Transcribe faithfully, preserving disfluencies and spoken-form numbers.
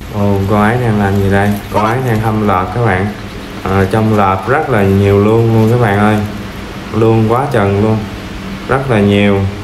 Ồ, cô ấy đang làm gì đây? Cô ấy đang hâm lợp các bạn. À, trong lợp rất là nhiều luôn luôn các bạn ơi. Luôn quá chừng luôn. Rất là nhiều.